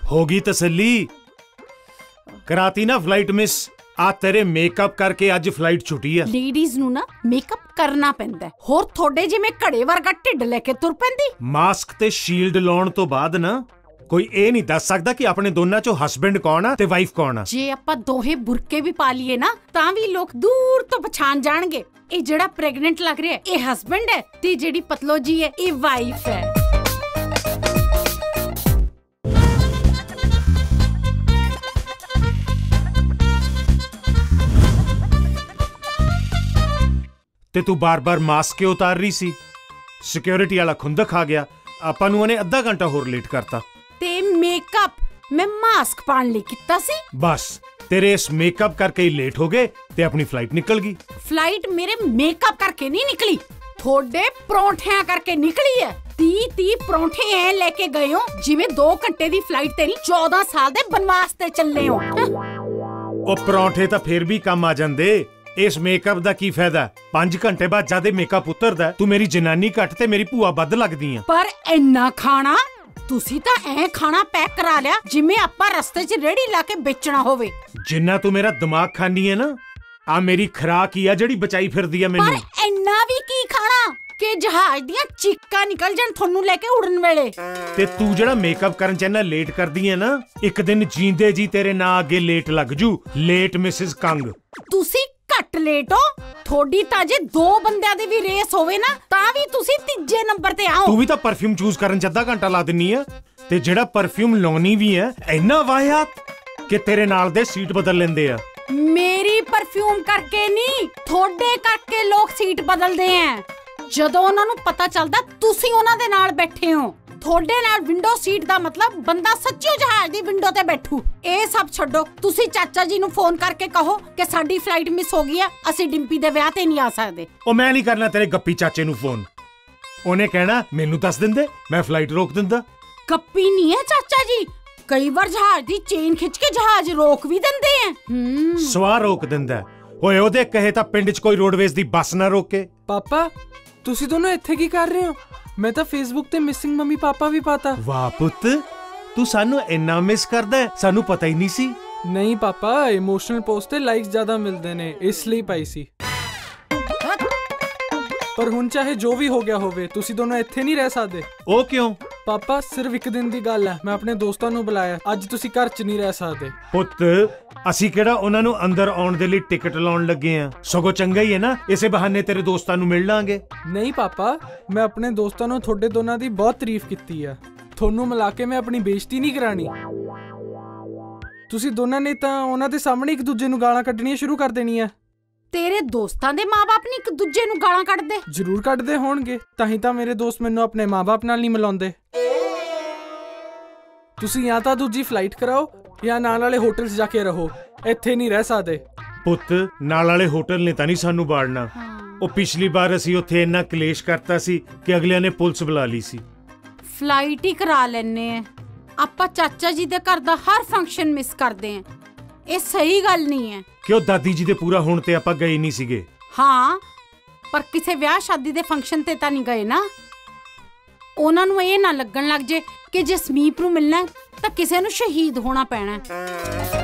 होगी तसल्ली। कराती ना फ्लाइट मिस। आ तेरे मेकअप करके अज फ्लाइट छुट्टी है। लेडीज नू ना मेकअप करना पैंदा है, होर थोड़े जिवें घड़े वर्गा ढिड लेके तुर पैंदी। मास्क ते शील्ड लाउण तो बाद ना कोई ये नहीं दस सकदा कि अपने दोनों चो हस्बैंड कौन है ते वाइफ कौन है। जे आपां दोहे बुरके भी पा लीए ना तां भी लोग दूर तो पछाण जाणगे ये जेड़ा प्रेगनेंट लग रहा है ये हस्बैंड है ते जेड़ी पतलो जी है ये वाइफ है। ते तू बार बार मास्क क्यों उतार रही सी? सिक्योरिटी वाला खुंदक आ गया, आपां नूं उहने अद्धा घंटा होर लेट करता। ते मेकअप मैं मास्क पाण लई कीता सी। बस तेरे इस मेकअप करके ही लेट हो गए ते अपनी फ्लाइट निकल गई। फ्लाइट मेरे मेकअप करके नहीं निकली, थोड़े परोठियां करके निकली है। 30 परोठे ऐ लेके गए हो जिवें 2 घंटे दी फ्लाइट तेरी 14 साल दे बनवास ते चले हो। ओ परोठे तां फिर भी कम आ जांदे, इस मेकअप दा की फायदा? 5 घंटे बाद जद मेकअप उतरदा तू मेरी जनानी घट ते मेरी भूआ बद लगदी है। पर इन्ना खाना तुसी तां ऐ खाना पैक करा लिया जिवें आपां रस्ते च रेड़ी ला के बेचना होवे। जिन्ना तू मेरा दिमाग खानी है ना, आ मेरी खुराक ही है जेड़ी बचाई फिरदी है मैनू। पर इन्ना भी की खाना कि जहाज दियां चीकां निकल जान थोनू लेके उड़न वेले। ते तू जेड़ा मेकअप करन च इन्ना लेट करदी है ना, एक दिन जींदे जी तेरे ना अगे लेट लग जू। Late Mrs Kang. तुसी घट लेट हो, थोड़ी तां जे 2 बंदियां दी भी रेस होवे ना तां भी तुसी तीजे नंबर ते आओ। तू भी तां परफ्यूम चूज करन च अद्धा घंटा ला दिन्नी है ते जेड़ा परफ्यूम लाउनी भी है इन्ना वाहियात कि तेरे नाल दे सीट बदल लेंदे आ। मेरी परफ्यूम करके नहीं थोड़े करके लोग सीट बदलते हैं। जदों उन्हां नूं पता चलदा तुसी उन्हां दे नाल बैठे हो। थोड़े नाल विंडो सीट दा मतलब बंदा सच्चियों जहाज दी विंडो ते बैठू। ए सब छड्डो, तुसी चाचा जी नूं फोन करके कहो कि साडी फ्लाइट मिस हो गई है, असीं डिंपी दे विआह ते नहीं आ सकदे। ओ मैं नहीं करना तेरे गप्पी चाचे नूं फोन, उन्हें कहना मैनू दस दिंदे मैं फ्लाइट रोक दिंदा। गप्पी नहीं है चाचा जी, कई बार जहाज दी चेन खिंच के जहाज रोक भी दिंदे हैं। सवार रोक दिंदा ओए, ओदे कहे तां पिंड च कोई रोडवेज दी बस ना रोके। पापा तुसी दोनों इत्थे की कर रहे हो? मैं तो फेसबुक ते मिसिंग मम्मी पापा भी पाता। वाह पुत, तू सानू इन्ना मिस करदा है, सानू पता ही नहीं सी। नहीं पापा, इमोशनल पोस्ट ते लाइक्स ज्यादा मिलदे ने इसलिए पाई सी। पर हुण चाहे जो भी हो गया होवे तुसी दोनों इत्थे नहीं रह सकदे। ओ क्यों? पापा सिर्फ एक दिन दी गल है, मैं अपने दोस्तां नूं बुलाया, अज तुसी घर च नहीं रह सकदे। पुत असी केड़ा उन्हां नूं अंदर आउण दे लई टिकट लाउण लगे आ, सगों चंगा ही है ना इसे बहाने तेरे दोस्तां नूं मिल लांगे। नहीं पापा, मैं अपने दोस्तां नूं थोड़े दोनां दी बहुत तारीफ कीती है, थोनू मिला के मैं अपनी बेइज्जती नहीं करानी। तुसी दोनां ने तां उन्हां दे सामने एक दूजे नूं गालां कड्ढणियां शुरू कर देणियां। तेरे दोस्तां दे माँ-बाप नहीं एक दूजे नूं गालां कड्ढदे? जरूर कड्ढदे होणगे, तां ही तां मेरे दोस्त मैनू अपने माँ-बाप नाल नहीं मिलाउंदे। तुसी या तां दूजी फ्लाइट कराओ या नाल वाले होटल च जाके रहो, इत्थे नहीं रह सकदे। पुत नाल वाले होटल ने तां नहीं सानू बाड़ना। ओ पिछली बार असी उत्थे इन्ना कलेश करता सी कि अगलियां ने पुलिस बुला ली सी। फ्लाइट ही करा लैने हैं आपां, चाचा जी दे घर दा हर फंक्शन मिस करदे हैं, ये सही गल नहीं है। क्यों दादी जी दे पूरा होण ते आपां गए नहीं सीगे? हाँ पर किसी ब्याह शादी दे फंक्शन ते तां नहीं गए ना। उन्हां नूं ये ना लगन लग जे कि जे समीप नूं मिलना है तां किसे नूं शहीद होना पैना है।